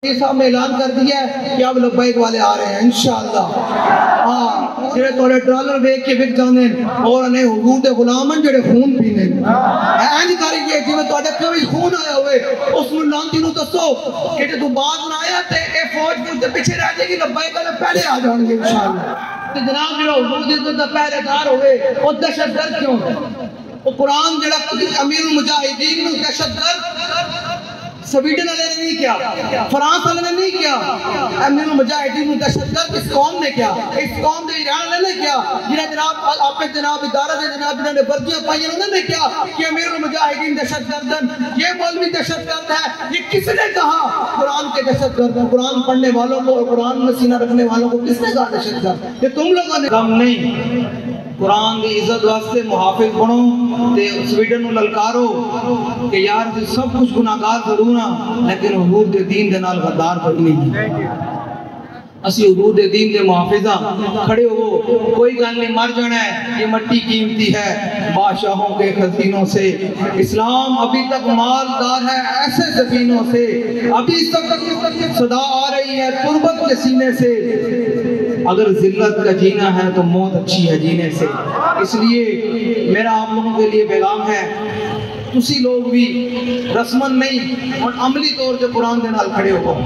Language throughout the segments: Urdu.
صاحب نے اعلان کر دیا ہے کہ اب لبیک والے آ رہے ہیں انشاءاللہ. ہاں جڑے تھوڑے ڈالر ویک کے وک جانے اور انہیں حضور دے غلامن جڑے خون پینے اینج کریے جی میں تھوڑے کوئی خون آیا ہوئے اس میں لانتی نو دسو کہ تو بعد نہ آیا تے اے فوج کے پیچھے رہ جائے گی لبیک والے پہلے آ جان گے انشاءاللہ. تے جناب جو حضور دے پہرے دار ہوئے وہ دہشت گرد کیوں وہ قرآن جڑا امیر المجاہدین نو دہشت گرد سویڈن والے نے نہیں کیا, فرانس والے نے نہیں کیا, امیر المجاہدین دہشت گرد اس قوم نے کیا, اس قوم نے ایران والے نے کیا, جنہیں جناب اپنے جناب ادارہ دے جناب جنہوں نے ورزیاں پائی انہوں نے کیا کہ امیر المجاہدین دہشت گردن یہ مولوی دہشت گرد ہے. یہ کس نے کہا قرآن کے دہشت گرد ہیں؟ قرآن پڑھنے والوں کو اور قرآن میں سینہ رکھنے والوں کو کس نے کہا دہشت گرد؟ یہ تم لوگوں نے کم نہیں. قرآن کی عزت واسطے محافظ بنو تے سویڈن نو للکارو کہ یار سب کچھ گناہگار ضرور ہاں لیکن حضور دے دین دے نال غدار کوئی نہیں. اسی حضور دے دین دے محافظہ کھڑے ہو, کوئی گل نہیں, مر جانا ہے, یہ مٹی قیمتی ہے بادشاہوں کے خزینوں سے. اسلام ابھی تک مالدار ہے ایسے زمینوں سے, ابھی تک صدا آ رہی ہے تربت کے سینے سے. اگر ذلت کا جینا ہے تو موت اچھی ہے جینے سے. اس لیے میرا آپ لوگوں کے لیے پیغام ہے تسی لوگ بھی رسمن نہیں اور عملی طور سے قرآن دے نال کھڑے ہو.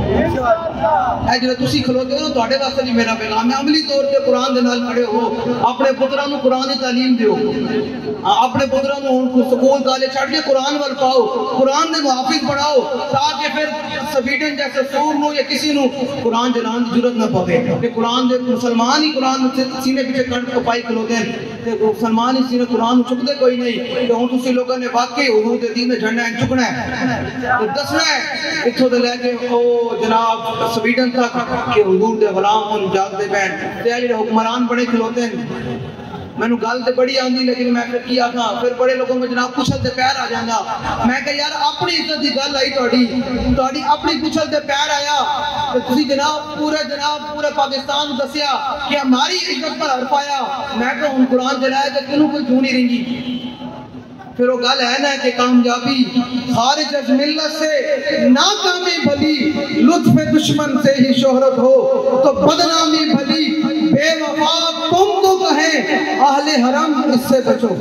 اے جو تسی کھلوتے ہو تو آٹے واسطے بھی میرا پیغام ہے عملی طور سے قرآن دے نال کھڑے ہو. اپنے پتران کو قرآن کی تعلیم دیو, اپنے پتران کو سکول کالج چھڑ کے قرآن وال پاؤ, قرآن دے محافظ بناؤ تاکہ پھر سویڈن جیسے سور نو یا کسی نو قرآن جلان کی ضرورت نہ پوے. کہ قرآن دے مسلمان ہی قرآن سینے پیچھے کنٹ کپائی کھلوتے ہیں کہ مسلمان ہی سینے قرآن چکتے کوئی نہیں. کہ ہوں تسی لوگوں نے واقعی حضور دے دین میں جھڑنا ہے چکنا ہے دسنا ہے اتھوں دے لے کے او جناب سویڈن تک کہ حضور دے غلام ان جاگتے بین تے جڑے حکمران بڑے کھلوتے ہیں. میں نے گل تے بڑی آندی لیکن میں پھر کیا تھا پھر بڑے لوگوں میں جناب کچھل تے پیر آ جانا. میں کہ یار اپنی عزت دی گل آئی تہاڈی اپنی کچھل تے پیر آیا تو تسی جناب پورے پاکستان دسیا کہ ہماری عزت پر حرف آیا. میں کہ ہن قرآن جلایا تے کنوں کوئی کیوں نہیں رہنگی. پھر وہ گل ہے نا کہ کامیابی خارج از ملت سے ناکامی بھلی, لطف دشمن سے ہی شہرت ہو تو بدنامی بھلی, بے وفا تم تو کہیں اہل حرم اس سے بچو.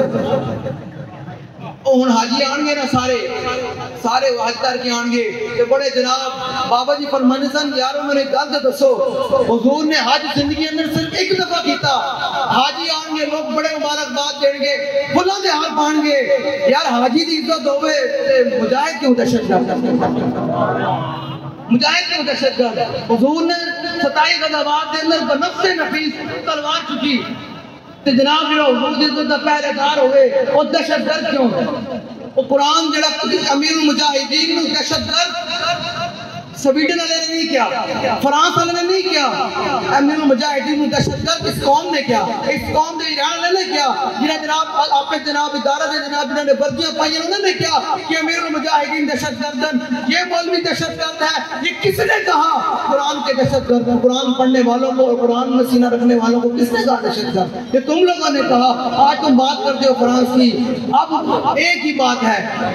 ہن حاجی آن گے نا سارے حج کر کے آن گے کہ بڑے جناب بابا جی فرمانے سن یارو میں نے گل تے دسو حضور نے حج زندگی اندر صرف ایک دفعہ کیتا. حاجی آن گے لوگ بڑے مبارکباد دین گے بھلا دے ہاتھ پان گے یار حاجی دی عزت ہوے تے مجاہد کیوں دہشت گرد مجاہد کیوں دہشت گرد. حضور نے 27 غزوات دے اندر بنفس نفیس تلوار چکی تے جناب جو حضور دے پہرے دار ہوئے وہ دہشت گرد کیوں وہ قرآن جڑا امیر المجاہدین نو دہشت گرد سویڈن والے نے نہیں کیا, فرانس والے نے نہیں کیا, امیر المجاہدین دہشت گرد اس قوم نے کیا, اس قوم نے ایران والے نے کیا, جنہیں جناب اپنے جناب ادارہ دے جناب جنہوں نے ورزیاں پائی انہوں نے کیا کہ امیر المجاہدین دہشت گردن یہ مولوی دہشت گرد ہے. یہ کس نے کہا قرآن کے دہشت گرد ہیں؟ قرآن پڑھنے والوں کو اور قرآن میں سینہ رکھنے والوں کو کس نے کہا دہشت گرد؟ یہ تم لوگوں نے کہا. آج تم بات کرتے ہو فرانس کی. اب ایک ہی بات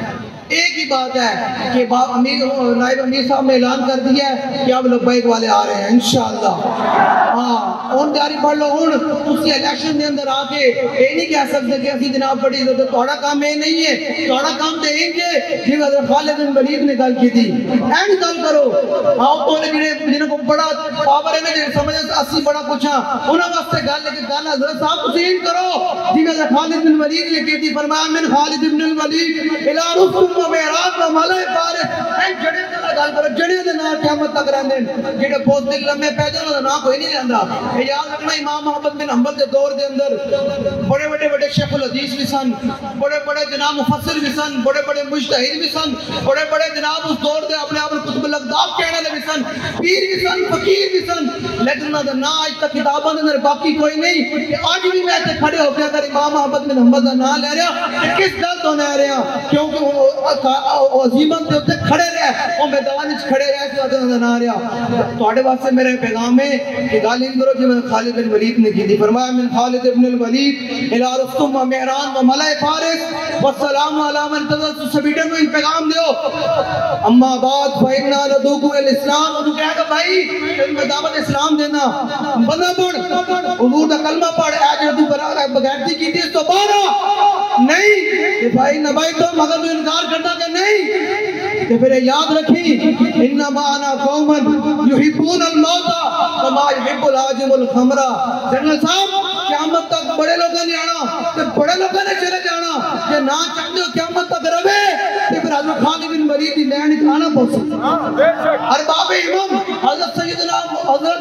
ہے کہ نائب امیر صاحب نے اعلان کر دیا ہے کہ اب لبیک والے آ رہے ہیں انشاءاللہ. ہاں اور جاری پڑھ لو. ہوں اسی الیکشن دے اندر آ کے یہ نہیں کہہ سکتے کہ اسی جناب بڑی عزت تھوڑا کام یہ نہیں ہے, تھوڑا کام تو یہ کہ جی حضرت خالد بن ولید نے گل کی تھی اینڈ گل کرو. ہاں تو جنہوں کو بڑا پاور ہے نا جی سمجھ اسی بڑا کچھ ہاں انہوں واسطے گل ہے کہ گل حضرت صاحب تسی اینڈ کرو جی حضرت خالد بن ولید نے کی تھی فرمایا من خالد بن الولید الی رستم و معراج و ملائے فارس. این جڑے دے گل کرو جڑے دے نام قیامت تک رہندے جڑے بہت دل لمے پیدا انہاں دا نام کوئی نہیں رہندا. یاد رکھنا امام محمد بن حنبل دے دور دے اندر بڑے شیخ الحدیث بھی سن, بڑے جناب مفسر بھی سن, بڑے مجتہد بھی سن, بڑے جناب اس دور دے اپنے آپ قطب الاقطاب کہنے والے بھی سن, پیر بھی سن, فقیر بھی سن, لیکن انہاں دا نام اج تک کتاباں دے اندر باقی کوئی نہیں. اج بھی میں تے کھڑے ہو کے اگر امام محمد بن حنبل دا نام لے رہا تے کس گل تو لے رہا کیونکہ وہ عظیمت دے اوتے کھڑے رہے, وہ میدان وچ کھڑے رہے اس وجہ نہ آ رہا. تواڈے واسطے میرا پیغام ہے کہ گل نہیں کرو جی خالد بن ولید نے کی تھی. فرمایا من خالد بن الولید الی رستم و معراج و ملائے فارس والسلام علی من تزل سویڈن میں پیغام دیو. اما بعد فإنا ندعوكم الى الاسلام جناب انہوں کہا کہ بھائی میں دعوت اسلام دینا بندہ پڑھ حضور دا کلمہ پڑھ اے جو تو بغیرتی کی تھی اس تو باہر نہیں کہ بھائی نہ بھائی تو مگر تو انکار کرنا کہ نہیں کہ پھر یاد رکھی انما انا قوما یحبون الموت کما یحب الحاجم الخمرہ جنرل صاحب قیامت تک بڑے لوگوں نے آنا کہ بڑے لوگوں نے چلے جانا کہ نہ چاہتے ہو قیامت تک رہے کہ پھر حضرت خالد بن ولید کی لین آنا پہنچے ارباب امام حضرت سیدنا حضرت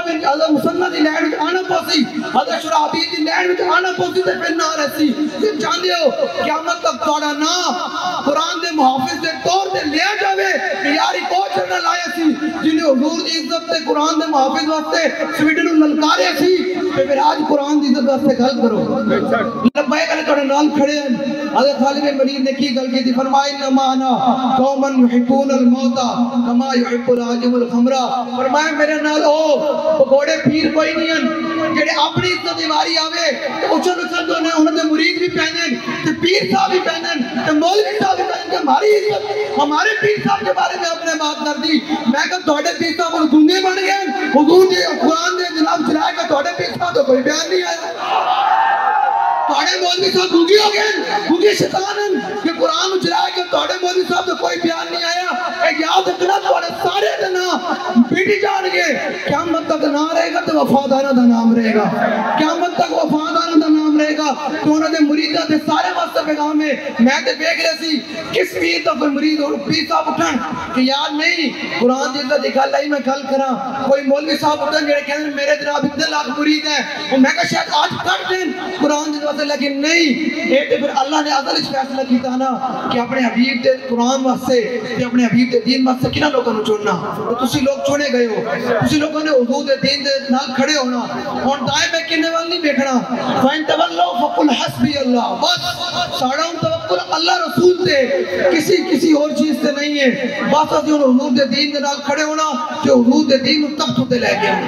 مسنہ کی لین آنا پہنچی حضرت شرابی کی لین آنا پہنچی تو پھر نہ رسی کہ چاہتے ہو قیامت تک توڑا نہ قرآن دے محافظ دے طور دے لیا جاوے کہ یاری کو چلنا لائے سی جنہیں حضور دی عزت تے قرآن دے محافظ واسطے سویڈن نلکارے سی کہ پھر آج قرآن دی عزت واسطے گل کرو لبائے کہنے توڑے نال کھڑے ہیں حضرت خالد بن ولید نے کی گل کی تھی فرمائی انما انا قوما یحبون الموت کما یحب الحاجم الخمرہ فرمایا میرے نال او پکوڑے پیر کوئی نہیں ہیں جڑے اپنی عزت دیواری آوے اچھل اچھل دو نے انہوں نے مرید بھی پہنن تے پیر صاحب بھی پہنن تے مولوی صاحب بھی پہنن کہ ہماری عزت ہمارے پیر صاحب کے بارے میں اپنے بات کر دی میں کہ توڑے پیر صاحب گنگے بن گئے حضور دے قرآن دے جناب چلائے کہ توڑے پیر صاحب تو کوئی بیان نہیں آیا توڑے مولوی صاحب گنگی ہو گئے گنگی شیطان کہ قرآن چلائے کہ توڑے مولوی صاحب تو کوئی بیان نہیں آیا اے یاد رکھنا توڑے سارے دنا بیٹی جان گے قیامت تک نہ رہے گا تو وفادارہ دا نام رہے گا قیامت تک وفادارہ دا نام رہے گا تو انہوں نے مریدہ دے سارے واسطے پیغام ہے میں تے بیگ رہے سی کس پیر تو کوئی مرید اور پیر صاحب اٹھن کہ یاد نہیں قرآن جیسا دکھا لائی میں کل کرا کوئی مولوی صاحب اٹھن جڑے کہنے میرے جناب اتنے لاکھ مرید ہیں اور میں کہا شاید آج کٹ دیں قرآن جیسا سے لیکن نہیں ایک پھر اللہ نے عدل اس فیصلہ کیتا نا کہ اپنے حبیب دے قرآن واسطے کہ اپنے حبیب دے دین واسطے کنا لوگوں نے چھوڑنا تو تسی لوگ چھوڑے گئے ہو تسی لوگوں نے حضور دے دین دے نال کھڑے ہونا اور دائیں میں کنے وال نہیں بیٹھنا فَإِن تَوَلَّوْا فَقُلْ حَسْبِيَ اللَّهُ بس ساڑا ان توقل اللہ رسول سے کسی اور چیز سے نہیں ہے بس اسی ان حضور دے دین دے نال کھڑے ہونا جو حضور دے دین ان تخت ہوتے لے گیا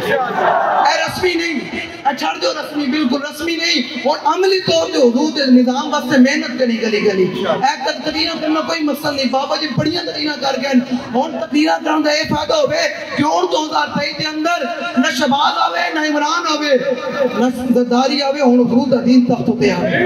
اے رسمی نہیں چھڑ دو رسمی بالکل رسمی نہیں اور عملی طور دے حضور دے نظام بس سے محنت کرنی گلی اے تقریرہ کرنا کوئی مسئلہ نہیں بابا جی بڑیاں تقریرہ کر گئے اور تقریرہ کرنا اے فائدہ ہوئے کہ اور 2023 دے اندر نہ شباز آوے نہ عمران آوے نہ زداری آوے اور حضور دا دین تخت ہوتے آوے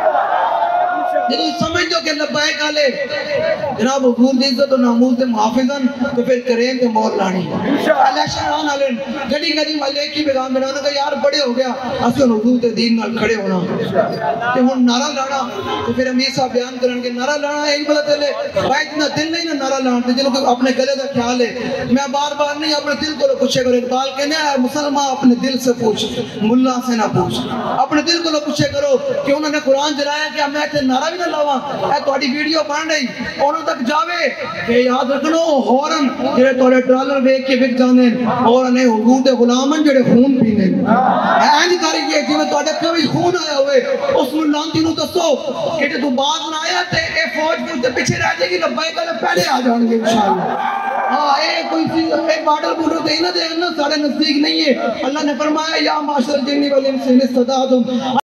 جب سمجھ دو کہ لبائے کالے جناب حضور دی عزت و ناموز دے محافظن تو پھر کریں دے مور لانی اللہ شران علن گلی والے کی بیگام بنانا کہ یار بڑے ہو گیا اسی ان حضور دے دین نال کھڑے ہونا کہ ہون نعرہ لانا تو پھر امیر صاحب بیان کرن کے نعرہ لانا ہے ایک بلا دلے بھائی اتنا دل نہیں نا نعرہ لانا جنہوں کو اپنے گلے دا خیال ہے میں بار بار نہیں اپنے دل کو پوچھے کرو اقبال کہنے ہے مسلمان اپنے دل سے پوچھ ملا سے نہ پوچھ اپنے دل کو پوچھے کرو کہ انہوں نے قرآن جلایا کہ میں اتنے نعرہ بھی نہ لاوا اے توڑی ویڈیو بن رہی انہوں تک جاوے کہ یاد رکھنو ہورن جڑے توڑے ڈرالر بیک کے بک جانے اور انہیں حضور دے غلامن جڑے خون پینے اینج کریے جی میں توڑے کبھی خون آیا ہوئے اس ملانتی نو دسو کہ تو بعد نہ آیا تے اے فوج کے اتنے پیچھے رہ جائے گی لبائی کالے پہلے آ جان گے انشاءاللہ ہاں اے کوئی چیز اے بارڈر بورڈر دے نہ دے نا سارے نزدیک نہیں ہے اللہ نے فرمایا یا معاشر الجن والانس ان استطعتم